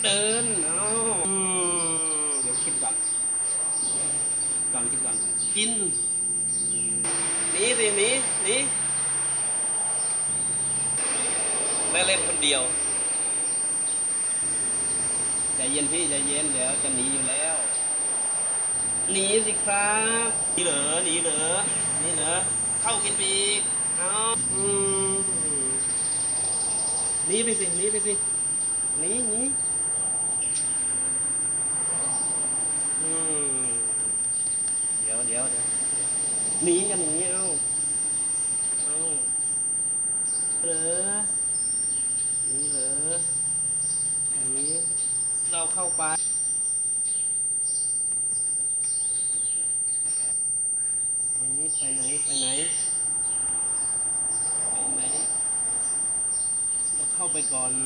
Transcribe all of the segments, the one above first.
เดินเอาเดี๋ยวคิดก่อนคิดก่อนกินหนีสิหนีไม่เล่นคนเดียวใจเย็นพี่ใจเย็นเดี๋ยวจะหนีอยู่แล้วหนีสิครับหนีเหรอเข้ากินปีกเอาหนีไปสิหนีเดี๋ยวหนีกันอย่างนี้เอาเหรอนี่เหรอนี่เราเข้าไปอันนี้ไปไหนเราเข้าไปก่อน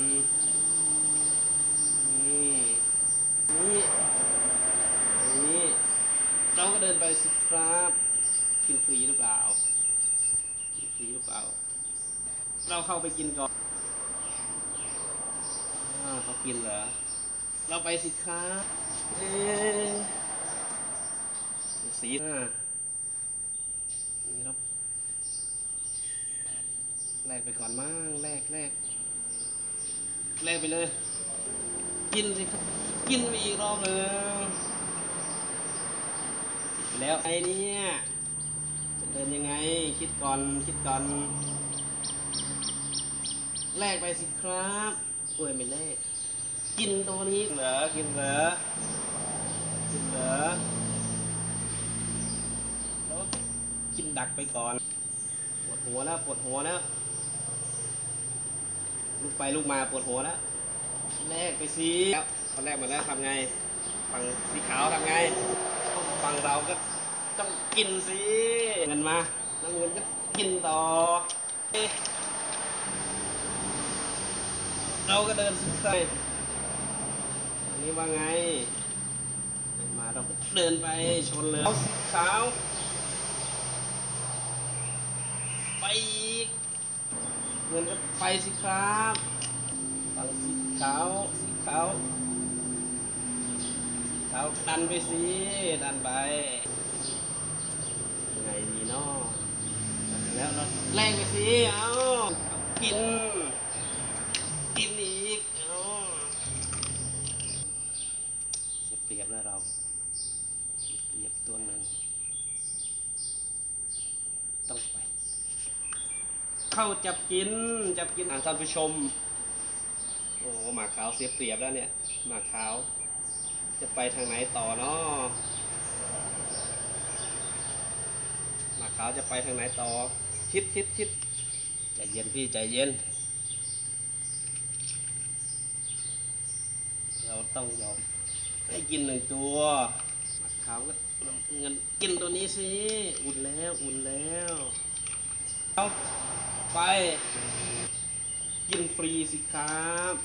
นี่เราก็เดินไปสิครับกินฟรีหรือเปล่าเราเข้าไปกินก่อนเขากินเหรอเราไปสิครับสีนี่ครับแลกไปก่อนมั้งแลกไปเลยกินสิครับกินไปอีกรอบเลยแล้วไอ้เนี่ยจะเดินยังไงคิดก่อนแลกไปสิครับกล้วยไม่แลกกินตัวนี้เหรอกินเหรอแล้วกินดักไปก่อนปวดหัวแล้วลุกไปลุกมาปวดหัวแล้วแลกไปสิเขาแลกมาแล้วทำไงฝั่งสีขาวทำไงฝั่งเราก็ต้องกินสิเงินมาน้ำเงินก็กินต่อเราก็เดินสุดใจอันนี้ว่าไงมาเราเดินไปชนเลยสีขาวไปอีกเงินก็ไปสิครับฝั่งสีขาวดันไปสิดันไปยังไงดีเนาะแล้วเราแรงไปสิเอากินอีกเสียเปรียบแล้วเราเปรียบตัวหนึ่งต้องไปเข้าจับกินท่านผู้ชมโอ้หมากขาวเสียเปรียบแล้วเนี่ยหมากขาวจะไปทางไหนต่อเนาะหมากขาวจะไปทางไหนต่อคิดใจเย็นพี่ใจเย็นเราต้องยอมให้กินหนึ่งตัวหมากขาวก็เงินกินตัวนี้สิอุ่นแล้วเอาไปกินฟรีสิครับ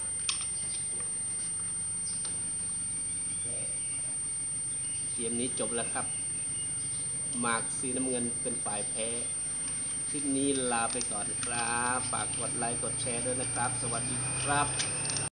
เกมนี้จบแล้วครับหมากสีน้ำเงินเป็นฝ่ายแพ้คลิปนี้ลาไปก่อนครับฝากกดไลค์กดแชร์ด้วยนะครับสวัสดีครับ